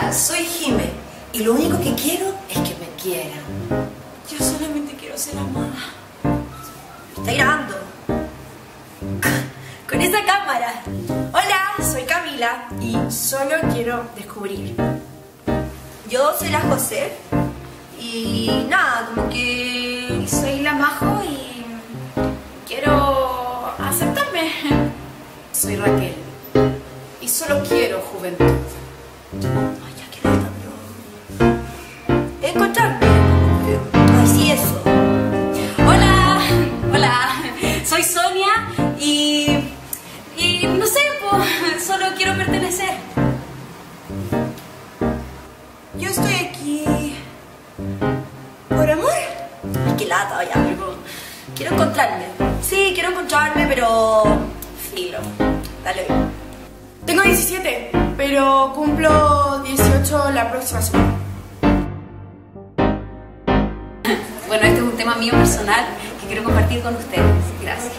Hola, soy Jime y lo único que quiero es que me quieran. Yo solamente quiero ser amada. Está grabando. Con esa cámara. Hola, soy Camila y solo quiero descubrir. Yo soy la José y nada, como que Soy la Majo y quiero aceptarme. Soy Raquel y solo quiero juventud. ay, ya que tanto. Encontrarme. Ay, sí, eso. Hola, hola. Soy Sonia y no sé, pues solo quiero pertenecer. Yo estoy aquí por amor. Ay, qué lata, ya, pero quiero encontrarme. Sí, quiero encontrarme, pero filo. Dale. Tengo 17, pero cumplo 18 la próxima semana. Bueno, este es un tema mío personal que quiero compartir con ustedes. Gracias.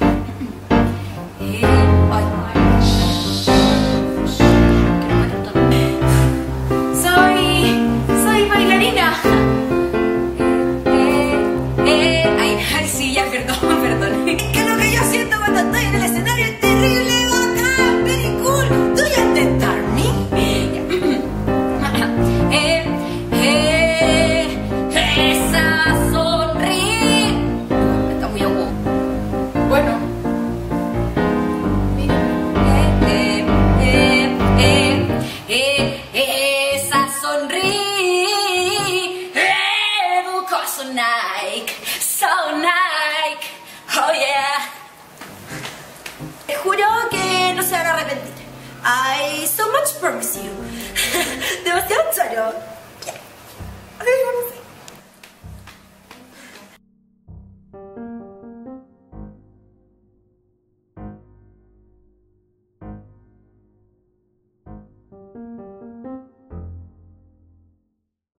Soy bailarina. Ay, sí, ya, perdón. Es que lo que yo siento cuando estoy en el escenario es terrible, bacán, very cool. ¿Do you understand me? Esa sonrisa. Está muy agudo. Bueno, Esa sonrisa. So Nike, so Nike, oh yeah. Te juro que no se van a arrepentir. I so much promise you. Demasiado choro. Yeah. Ay,